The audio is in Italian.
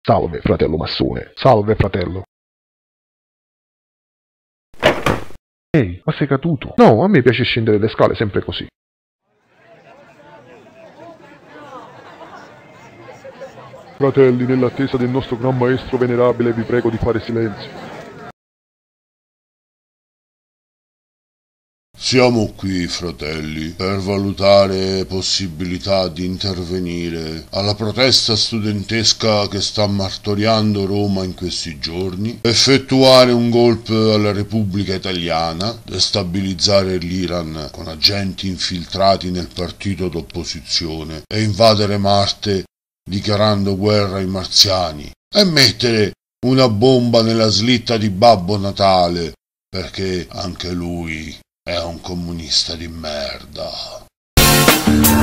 Salve, fratello massone. Salve, fratello. Ehi, ma sei caduto? No, a me piace scendere le scale sempre così. Fratelli, nell'attesa del nostro gran maestro venerabile, vi prego di fare silenzio. Siamo qui, fratelli, per valutare possibilità di intervenire alla protesta studentesca che sta martoriando Roma in questi giorni, effettuare un golpe alla Repubblica Italiana, destabilizzare l'Iran con agenti infiltrati nel partito d'opposizione e invadere Marte dichiarando guerra ai marziani e mettere una bomba nella slitta di Babbo Natale, perché anche lui è un comunista di merda.